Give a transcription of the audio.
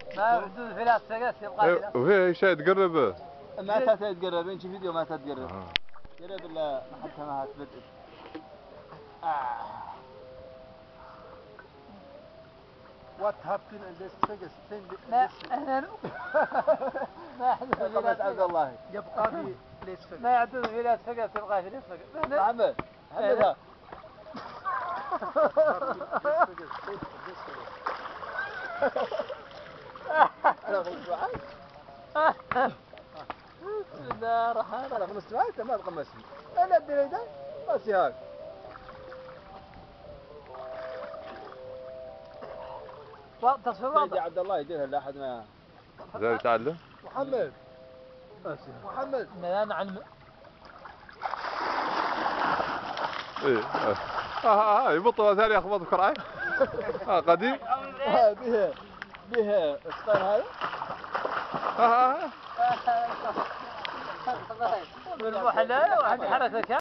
ما حدود ثلاث سقات يبغى وهي شيء تقرب. ما تتقرب انت فيديو ما تتقرب. قرب الا حتى ما تبدأ. What happened in this figure? ما ما حدود قمت عبد الله. يبقى في ليس figure. ما يعدون ثلاث سقات يبغى ثلاث سقات. محمد محمد انا غمست معاك. بسم الله الرحمن انا غمست معاك انت ما تغمسني. انا ادري ده بس هاك. تصفي يا واضح. عبد الله يديرها لا احد ما. زي يتعلم. محمد محمد لا نعلم. ايه يبطل ثاني يخبط كرعي. قديم. بها الصغير هذا. بالروح لا واحد حركة